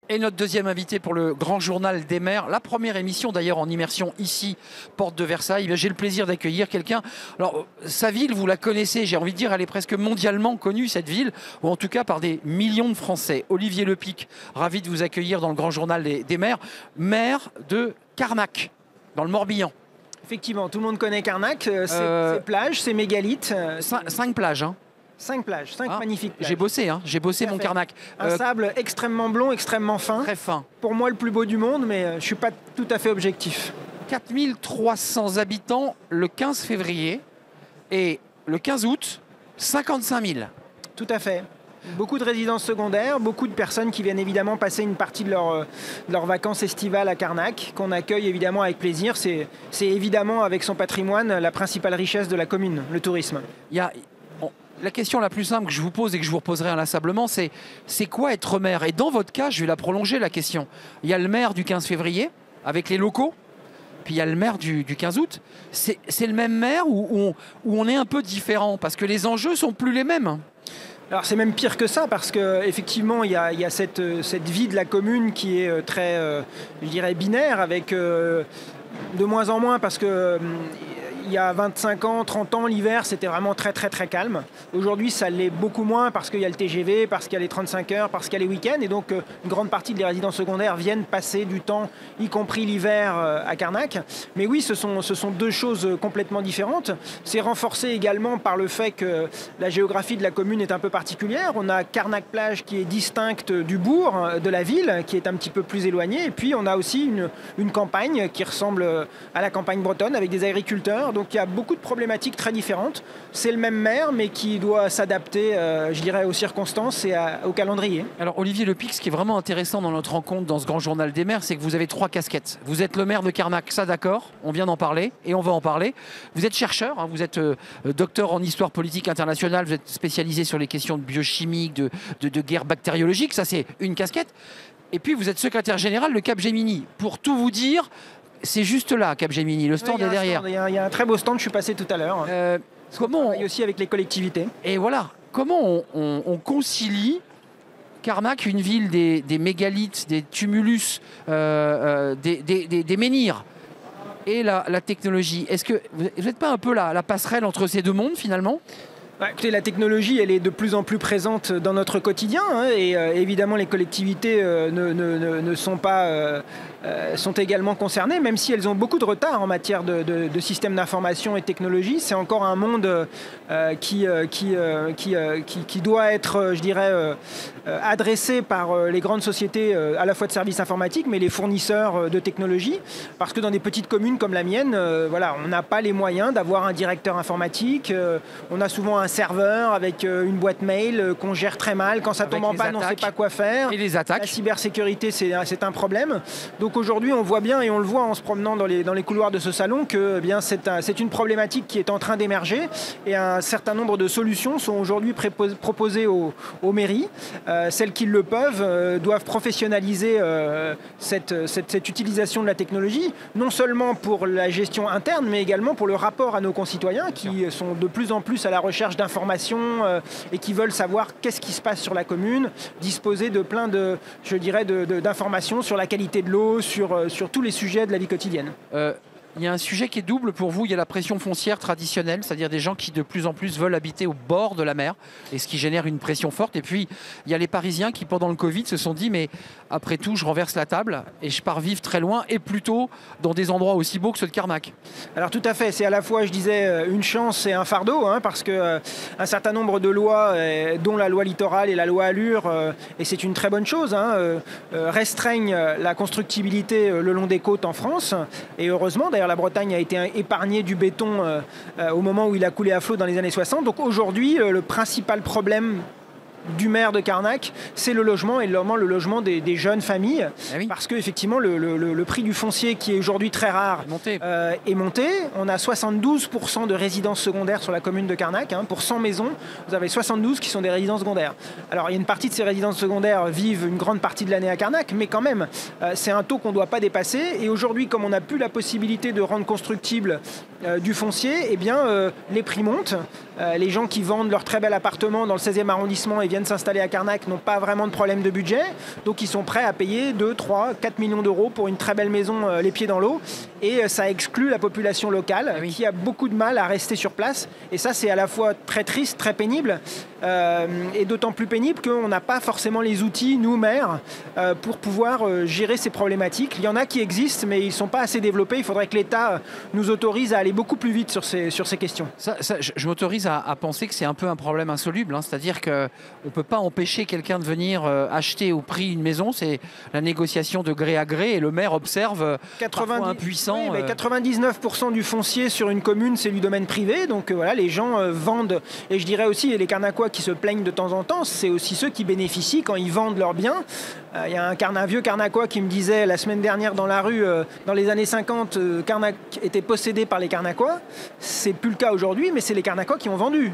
Et notre deuxième invité pour le Grand Journal des maires, la première émission d'ailleurs en immersion ici, porte de Versailles. J'ai le plaisir d'accueillir quelqu'un. Alors, sa ville, vous la connaissez, j'ai envie de dire, elle est presque mondialement connue, cette ville, ou en tout cas par des millions de Français. Olivier Lepic, ravi de vous accueillir dans le Grand Journal des maires, maire de Carnac, dans le Morbihan. Effectivement, tout le monde connaît Carnac, ses plages, ses mégalithes. 5 plages, hein. 5 plages, 5 magnifiques plages. J'ai bossé mon Carnac. Un sable extrêmement blond, extrêmement fin. Très fin. Pour moi, le plus beau du monde, mais je ne suis pas tout à fait objectif. 4300 habitants le 15 février et le 15 août, 55 000. Tout à fait. Beaucoup de résidences secondaires, beaucoup de personnes qui viennent évidemment passer une partie de leurs vacances estivales à Carnac, qu'on accueille évidemment avec plaisir. C'est évidemment, avec son patrimoine, la principale richesse de la commune, le tourisme. La question la plus simple que je vous pose et que je vous reposerai inlassablement, c'est quoi être maire? Et dans votre cas, je vais la prolonger la question. Il y a le maire du 15 février, avec les locaux, puis il y a le maire du 15 août. C'est le même maire où on est un peu différent, parce que les enjeux sont plus les mêmes. Alors c'est même pire que ça, parce qu'effectivement, il y a cette vie de la commune qui est très, je dirais, binaire, avec de moins en moins, parce que il y a 25 ans, 30 ans, l'hiver, c'était vraiment très très très calme. Aujourd'hui, ça l'est beaucoup moins parce qu'il y a le TGV, parce qu'il y a les 35 heures, parce qu'il y a les week-ends. Et donc, une grande partie des résidences secondaires viennent passer du temps, y compris l'hiver, à Carnac. Mais oui, ce sont deux choses complètement différentes. C'est renforcé également par le fait que la géographie de la commune est un peu particulière. On a Carnac-Plage qui est distincte du bourg, de la ville, qui est un petit peu plus éloignée. Et puis, on a aussi une campagne qui ressemble à la campagne bretonne, avec des agriculteurs. Donc il y a beaucoup de problématiques très différentes. C'est le même maire, mais qui doit s'adapter, je dirais, aux circonstances et au calendrier. Alors Olivier Lepic, ce qui est vraiment intéressant dans notre rencontre, dans ce Grand Journal des maires, c'est que vous avez 3 casquettes. Vous êtes le maire de Carnac, ça d'accord, on vient d'en parler et on va en parler. Vous êtes chercheur, hein, vous êtes docteur en histoire politique internationale, vous êtes spécialisé sur les questions de biochimie, de guerre bactériologique, ça c'est une casquette. Et puis vous êtes secrétaire général de Capgemini. Pour tout vous dire, c'est juste là, Capgemini, le stand est derrière. Il y a un très beau stand, je suis passé tout à l'heure. Comment on travaille aussi avec les collectivités. Et voilà, comment on concilie Carnac, une ville des mégalithes, des tumulus, des menhirs, et la technologie? Est-ce que vous n'êtes pas un peu la passerelle entre ces deux mondes finalement? Écoutez, la technologie, elle est de plus en plus présente dans notre quotidien, hein, et évidemment les collectivités ne sont pas, sont également concernées, même si elles ont beaucoup de retard en matière de systèmes d'information et de technologie. C'est encore un monde qui doit être, je dirais, adressé par les grandes sociétés à la fois de services informatiques, mais les fournisseurs de technologie, parce que dans des petites communes comme la mienne, voilà, on n'a pas les moyens d'avoir un directeur informatique, on a souvent un serveur avec une boîte mail qu'on gère très mal. Quand ça tombe en panne, on ne sait pas quoi faire. Et les attaques. La cybersécurité, c'est un problème. Donc aujourd'hui, on voit bien, et on le voit en se promenant dans les couloirs de ce salon, que c'est une problématique qui est en train d'émerger. Et un certain nombre de solutions sont aujourd'hui proposées aux mairies. Celles qui le peuvent doivent professionnaliser cette utilisation de la technologie, non seulement pour la gestion interne, mais également pour le rapport à nos concitoyens qui sont de plus en plus à la recherche d'informations et qui veulent savoir qu'est-ce qui se passe sur la commune, disposer de plein d'informations sur la qualité de l'eau, sur tous les sujets de la vie quotidienne. Il y a un sujet qui est double pour vous, il y a la pression foncière traditionnelle, c'est-à-dire des gens qui de plus en plus veulent habiter au bord de la mer, et ce qui génère une pression forte. Et puis, il y a les Parisiens qui, pendant le Covid, se sont dit, mais après tout, je renverse la table et je pars vivre très loin, et plutôt dans des endroits aussi beaux que ceux de Carnac. Alors tout à fait, c'est à la fois, je disais, une chance et un fardeau, hein, parce que un certain nombre de lois, dont la loi littorale et la loi Allure, et c'est une très bonne chose, hein, restreignent la constructibilité le long des côtes en France, et heureusement, d'ailleurs, la Bretagne a été épargnée du béton au moment où il a coulé à flot dans les années 60. Donc aujourd'hui, le principal problème du maire de Carnac, c'est le logement, et notamment le logement des jeunes familles. Ah oui. Parce qu'effectivement, le prix du foncier, qui est aujourd'hui très rare, est monté. On a 72% de résidences secondaires sur la commune de Carnac. Hein. Pour 100 maisons, vous avez 72 qui sont des résidences secondaires. Alors, il y a une partie de ces résidences secondaires vivent une grande partie de l'année à Carnac, mais quand même, c'est un taux qu'on ne doit pas dépasser. Et aujourd'hui, comme on n'a plus la possibilité de rendre constructible du foncier, eh bien, les prix montent. Les gens qui vendent leur très bel appartement dans le 16e arrondissement et viennent s'installer à Carnac n'ont pas vraiment de problème de budget. Donc ils sont prêts à payer 2, 3, 4 millions d'euros pour une très belle maison les pieds dans l'eau. Et ça exclut la population locale qui a beaucoup de mal à rester sur place. Et ça, c'est à la fois très triste, très pénible. Et d'autant plus pénible qu'on n'a pas forcément les outils, nous, maires, pour pouvoir gérer ces problématiques. Il y en a qui existent, mais ils ne sont pas assez développés. Il faudrait que l'État nous autorise à aller beaucoup plus vite sur ces questions. Je m'autorise à penser que c'est un peu un problème insoluble. C'est-à-dire qu'on ne peut pas empêcher quelqu'un de venir acheter au prix une maison. C'est la négociation de gré à gré et le maire observe parfois impuissant. Oui, 99% du foncier sur une commune, c'est du domaine privé. Donc voilà, les gens vendent. Et je dirais aussi, les Carnacois qui se plaignent de temps en temps, c'est aussi ceux qui bénéficient quand ils vendent leurs biens. Il y a un vieux Carnacois qui me disait la semaine dernière dans la rue, dans les années 50, Carnac était possédé par les Carnacois. C'est plus le cas aujourd'hui, mais c'est les Carnacois qui ont vendu.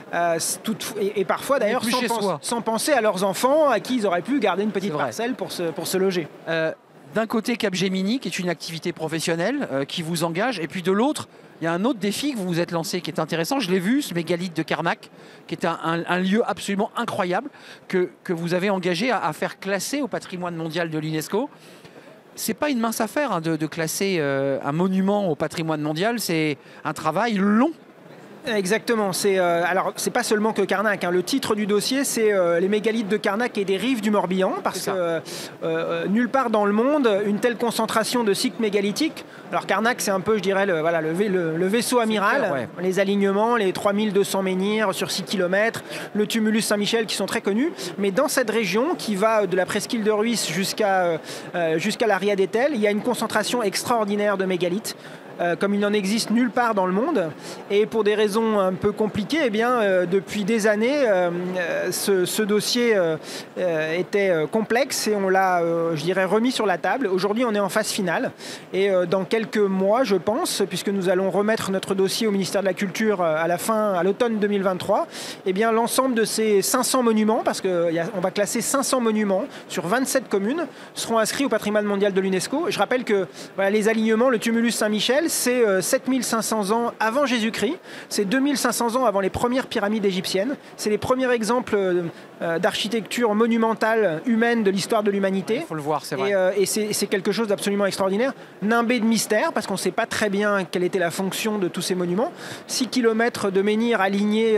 Et parfois d'ailleurs sans penser à leurs enfants à qui ils auraient pu garder une petite parcelle pour se loger. D'un côté, Capgemini, qui est une activité professionnelle qui vous engage, et puis de l'autre, il y a un autre défi que vous vous êtes lancé qui est intéressant. Je l'ai vu, ce mégalithe de Carnac, qui est un lieu absolument incroyable que vous avez engagé à faire classer au patrimoine mondial de l'UNESCO. C'est pas une mince affaire de classer un monument au patrimoine mondial, c'est un travail long. Exactement. Alors, c'est pas seulement que Carnac. Le titre du dossier, c'est les mégalithes de Carnac et des rives du Morbihan, parce que nulle part dans le monde, une telle concentration de sites mégalithiques. Alors, Carnac, c'est un peu, je dirais, le vaisseau amiral, les alignements, les 3200 menhirs sur 6 km, le tumulus Saint-Michel qui sont très connus. Mais dans cette région, qui va de la presqu'île de Ruisse jusqu'à la Ria d'Etel, il y a une concentration extraordinaire de mégalithes. Comme il n'en existe nulle part dans le monde. Et pour des raisons un peu compliquées, eh bien, depuis des années, ce dossier était complexe et on l'a, je dirais, remis sur la table. Aujourd'hui, on est en phase finale. Et dans quelques mois, je pense, puisque nous allons remettre notre dossier au ministère de la Culture à l'automne 2023, eh bien, l'ensemble de ces 500 monuments, parce qu'on va classer 500 monuments sur 27 communes, seront inscrits au patrimoine mondial de l'UNESCO. Je rappelle que les alignements, le tumulus Saint-Michel, c'est 7500 ans avant Jésus-Christ, c'est 2500 ans avant les premières pyramides égyptiennes, c'est les premiers exemples d'architecture monumentale humaine de l'histoire de l'humanité. Il faut le voir, c'est vrai. Et c'est quelque chose d'absolument extraordinaire. Nimbé de mystère, parce qu'on ne sait pas très bien quelle était la fonction de tous ces monuments. 6 km de menhirs alignés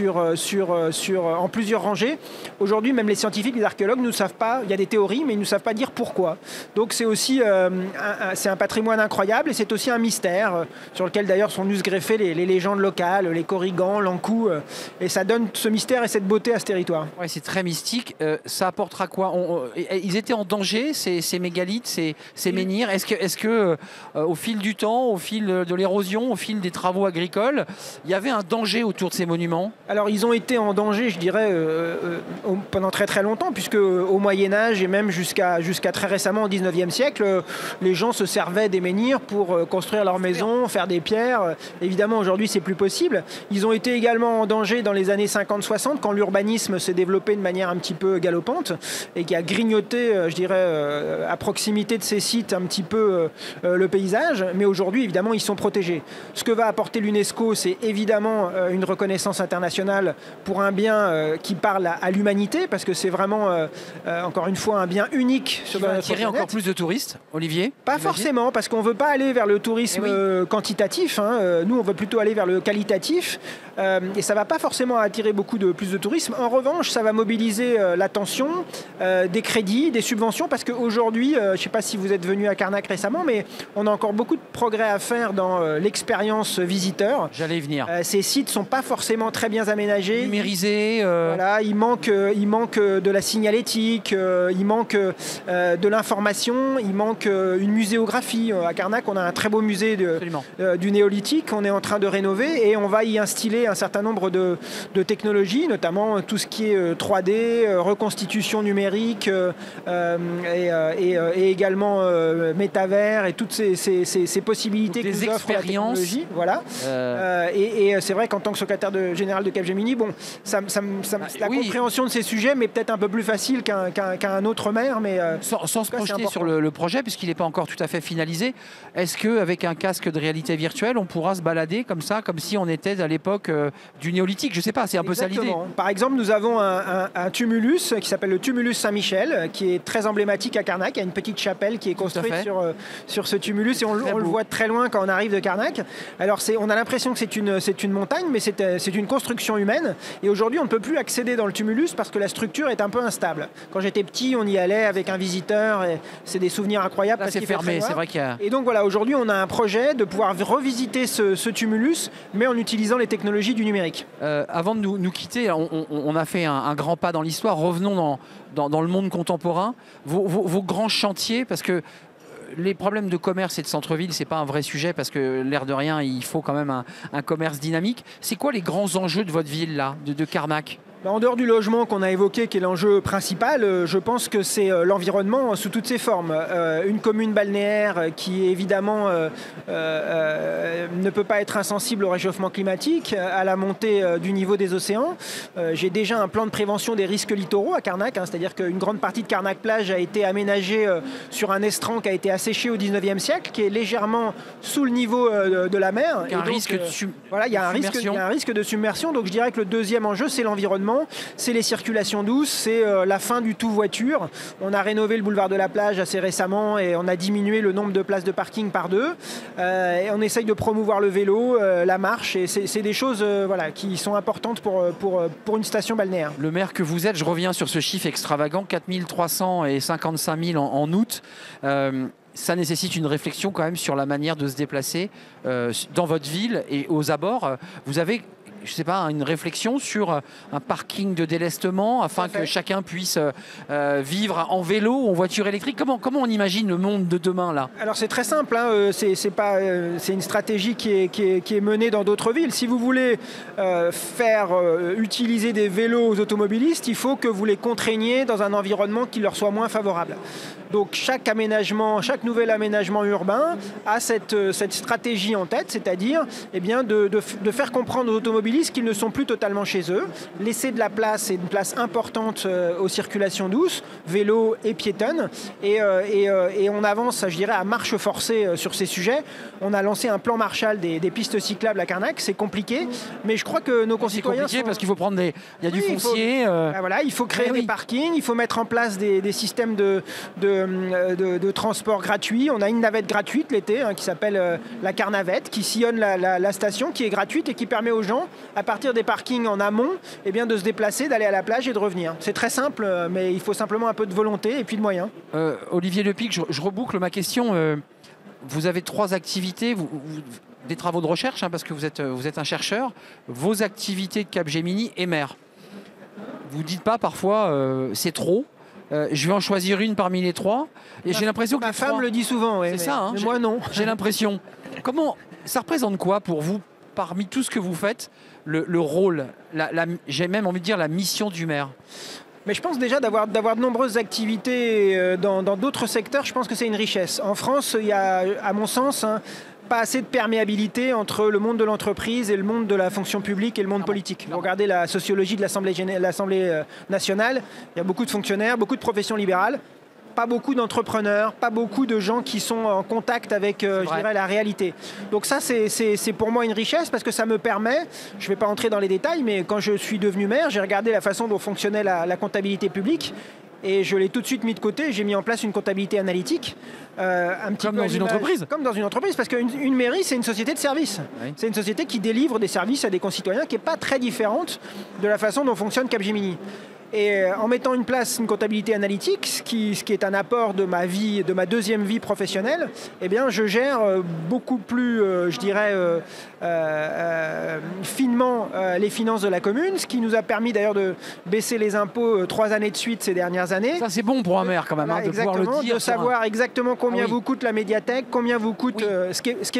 en plusieurs rangées. Aujourd'hui, même les scientifiques, les archéologues ne savent pas, il y a des théories, mais ils ne savent pas dire pourquoi. Donc c'est aussi c'est un patrimoine incroyable et c'est aussi un mystère sur lequel d'ailleurs sont venues se greffer les légendes locales, les Corrigans, l'Ankou, et ça donne ce mystère et cette beauté à ce territoire. Ouais, c'est très mystique. Ça apportera quoi? Ils étaient en danger, ces mégalithes, ces menhirs. Est-ce que au fil du temps, au fil de l'érosion, au fil des travaux agricoles, il y avait un danger autour de ces monuments? Alors ils ont été en danger, je dirais, pendant très très longtemps, puisque au Moyen-Âge et même jusqu'à très récemment, au 19e siècle, les gens se servaient des menhirs pour construire leur maison, faire des pierres. Évidemment, aujourd'hui, c'est plus possible. Ils ont été également en danger dans les années 50-60, quand l'urbanisme s'est développé de manière un petit peu galopante et qui a grignoté, je dirais, à proximité de ces sites un petit peu le paysage. Mais aujourd'hui, évidemment, ils sont protégés. Ce que va apporter l'UNESCO, c'est évidemment une reconnaissance internationale pour un bien qui parle à l'humanité, parce que c'est vraiment, encore une fois, un bien unique sur notre planète. Attirer encore plus de touristes, Olivier? Pas forcément, parce qu'on ne veut pas aller vers le tourisme quantitatif. Nous, on veut plutôt aller vers le qualitatif. Et ça ne va pas forcément attirer plus de tourisme. En revanche, ça va mobiliser l'attention, des crédits, des subventions, parce qu'aujourd'hui, je ne sais pas si vous êtes venu à Carnac récemment, mais on a encore beaucoup de progrès à faire dans l'expérience visiteur. J'allais y venir. Ces sites ne sont pas forcément très bien aménagés. Numérisés. Voilà, il manque de la signalétique, il manque de l'information, il manque une muséographie. À Carnac, on a un très beau musée du néolithique qu'on est en train de rénover et on va y instiller un certain nombre de technologies, notamment tout ce qui est 3D, reconstitution numérique et également métavers et toutes ces possibilités que nous offre la technologie. Voilà. Et c'est vrai qu'en tant que secrétaire général de Capgemini, bon, la compréhension de ces sujets m'est peut-être un peu plus facile qu'un autre maire. Mais, sans se projeter sur le projet, puisqu'il n'est pas encore tout à fait finalisé, est-ce qu'avec un casque de réalité virtuelle, on pourra se balader comme ça, comme si on était à l'époque du néolithique? Je ne sais pas, c'est un peu ça l'idée. Par exemple, nous avons un tumulus qui s'appelle le tumulus Saint-Michel, qui est très emblématique à Carnac. Il y a une petite chapelle qui est construite sur ce tumulus et on le voit de très loin quand on arrive de Carnac. Alors on a l'impression que c'est une montagne, mais c'est une construction humaine. Et aujourd'hui, on ne peut plus accéder dans le tumulus parce que la structure est un peu instable. Quand j'étais petit, on y allait avec un visiteur et c'est des souvenirs incroyables. Là, c'est fermé, c'est vrai qu'il y a... Et donc voilà, aujourd'hui, on a un projet de pouvoir revisiter ce tumulus, mais en utilisant les technologies du numérique. Avant de nous quitter, on a fait un grand pas dans l'histoire. Revenons dans le monde contemporain. Vos grands chantiers, parce que les problèmes de commerce et de centre-ville, ce n'est pas un vrai sujet parce que l'air de rien, il faut quand même un commerce dynamique. C'est quoi les grands enjeux de votre ville, là, de Carnac ? En dehors du logement qu'on a évoqué, qui est l'enjeu principal, je pense que c'est l'environnement sous toutes ses formes. Une commune balnéaire qui évidemment ne peut pas être insensible au réchauffement climatique, à la montée du niveau des océans. J'ai déjà un plan de prévention des risques littoraux à Carnac, c'est-à-dire qu'une grande partie de Carnac-Plage a été aménagée sur un estran qui a été asséché au 19e siècle, qui est légèrement sous le niveau de la mer. Il y a un risque de submersion. Donc je dirais que le deuxième enjeu, c'est l'environnement. C'est les circulations douces, c'est la fin du tout voiture. On a rénové le boulevard de la Plage assez récemment et on a diminué le nombre de places de parking par 2. Et on essaye de promouvoir le vélo, la marche, et c'est des choses qui sont importantes pour une station balnéaire. Le maire que vous êtes, je reviens sur ce chiffre extravagant, 4 355 000 en août. Ça nécessite une réflexion quand même sur la manière de se déplacer dans votre ville et aux abords. Vous avez, je ne sais pas, une réflexion sur un parking de délestement afin que chacun puisse vivre en vélo ou en voiture électrique. Comment on imagine le monde de demain là? Alors c'est très simple, c'est une stratégie qui est menée dans d'autres villes. Si vous voulez faire utiliser des vélos aux automobilistes, il faut que vous les contraigniez dans un environnement qui leur soit moins favorable. Donc chaque nouvel aménagement urbain a cette stratégie en tête, c'est-à-dire de faire comprendre aux automobilistes qu'ils ne sont plus totalement chez eux, laisser de la place et une place importante aux circulations douces, vélos et piétonnes, et on avance, je dirais, à marche forcée sur ces sujets. On a lancé un plan Marshall des pistes cyclables à Carnac, c'est compliqué, mais je je crois que nos concitoyens... C'est compliqué parce qu'il faut prendre des... Il y a du foncier... il faut créer des parkings, il faut mettre en place des systèmes de transport gratuits. On a une navette gratuite l'été qui s'appelle la Carnavette, qui sillonne la station, qui est gratuite et qui permet aux gens, à partir des parkings en amont, de se déplacer, d'aller à la plage et de revenir. C'est très simple, mais il faut simplement un peu de volonté et puis de moyens. Olivier Lepic, je reboucle ma question. Vous avez 3 activités, des travaux de recherche, parce que vous êtes un chercheur. Vos activités de Capgemini et maire. Vous ne dites pas parfois c'est trop, je vais en choisir une parmi les 3. Et j'ai l'impression que ma femme le dit souvent. C'est ça, mais moi non. J'ai l'impression. Comment ça représente quoi pour vous, parmi tout ce que vous faites, le rôle, j'ai même envie de dire la mission du maire? Mais je pense déjà d'avoir de nombreuses activités dans d'autres secteurs, je pense que c'est une richesse. En France, il y a, à mon sens, pas assez de perméabilité entre le monde de l'entreprise et le monde de la fonction publique et le monde politique. Vous regardez la sociologie de l'Assemblée nationale, il y a beaucoup de fonctionnaires, beaucoup de professions libérales, pas beaucoup d'entrepreneurs, pas beaucoup de gens qui sont en contact avec la réalité. Donc ça, c'est pour moi une richesse parce que ça me permet, je ne vais pas entrer dans les détails, mais quand je suis devenu maire, j'ai regardé la façon dont fonctionnait la comptabilité publique. Et je l'ai tout de suite mis de côté. J'ai mis en place une comptabilité analytique. Comme dans une entreprise. Comme dans une entreprise, parce qu'une mairie, c'est une société de services. Oui. C'est une société qui délivre des services à des concitoyens qui n'est pas très différente de la façon dont fonctionne Capgemini. Et en mettant en place une comptabilité analytique, ce qui est un apport de ma vie, de ma deuxième vie professionnelle, je gère beaucoup plus, finement les finances de la commune, ce qui nous a permis d'ailleurs de baisser les impôts 3 années de suite ces dernières années. Ça c'est bon pour un maire quand même, de pouvoir le dire. De savoir exactement combien vous coûte la médiathèque, combien vous coûte ce qui est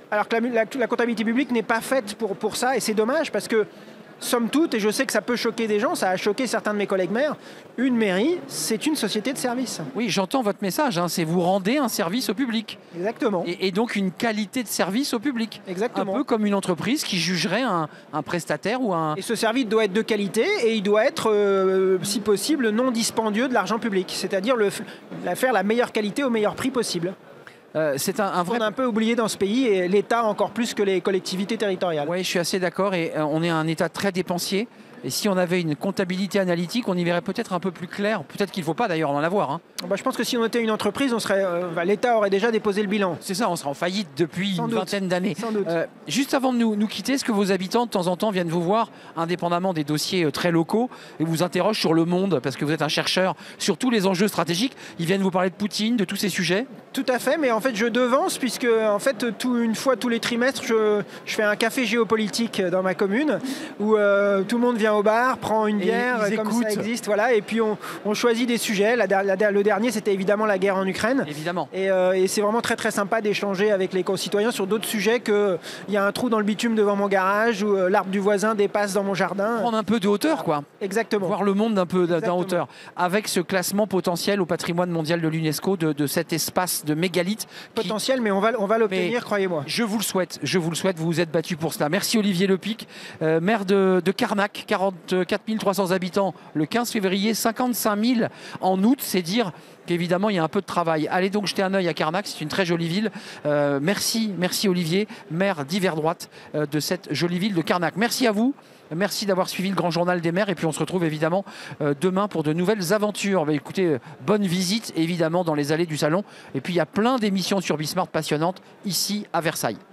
Alors que la comptabilité publique n'est pas faite pour ça, et c'est dommage parce que, somme toute, et je sais que ça peut choquer des gens, ça a choqué certains de mes collègues maires, une mairie, c'est une société de service. Oui, j'entends votre message, hein, c'est vous rendez un service au public. Exactement. Et donc une qualité de service au public. Exactement. Un peu comme une entreprise qui jugerait un prestataire ou un... Et ce service doit être de qualité et il doit être, si possible, non dispendieux de l'argent public. C'est-à-dire faire la meilleure qualité au meilleur prix possible. C'est un vrai... On a un peu oublié dans ce pays, et l'État encore plus que les collectivités territoriales. Oui, je suis assez d'accord, et on est un État très dépensier. Et si on avait une comptabilité analytique, on y verrait peut-être un peu plus clair. Peut-être qu'il ne faut pas d'ailleurs en avoir. Hein. Je pense que si on était une entreprise, l'État aurait déjà déposé le bilan. C'est ça, on serait en faillite depuis Sans une doute. vingtaine d'années. Sans doute. Juste avant de nous quitter, est-ce que vos habitants, de temps en temps, viennent vous voir, indépendamment des dossiers très locaux, et vous interrogent sur le monde, parce que vous êtes un chercheur, sur tous les enjeux stratégiques? Ils viennent vous parler de Poutine, de tous ces sujets? Tout à fait, mais en fait je devance, puisque en fait une fois tous les trimestres, je fais un café géopolitique dans ma commune, où tout le monde vient au bar, prend une bière, comme ça existe, voilà, et puis on choisit des sujets. Le dernier, c'était évidemment la guerre en Ukraine. Évidemment. Et c'est vraiment très très sympa d'échanger avec les concitoyens sur d'autres sujets, qu'il y a un trou dans le bitume devant mon garage, ou l'arbre du voisin dépasse dans mon jardin. Prendre un peu de hauteur, quoi. Exactement. Voir le monde d'un hauteur. Avec ce classement potentiel au patrimoine mondial de l'UNESCO de cet espace de mégalithes. Potentiel, mais on va l'obtenir, croyez-moi. Je vous le souhaite, vous vous êtes battu pour cela. Merci Olivier Lepic, maire de Carnac, 44 300 habitants le 15 février, 55 000 en août, c'est dire qu'évidemment il y a un peu de travail. Allez donc jeter un œil à Carnac, c'est une très jolie ville. Merci Olivier, maire d'hiver droite de cette jolie ville de Carnac. Merci à vous. Merci d'avoir suivi le Grand Journal des maires, et puis on se retrouve évidemment demain pour de nouvelles aventures. Écoutez, bonne visite évidemment dans les allées du salon, et puis il y a plein d'émissions sur Bismart passionnantes ici à Versailles.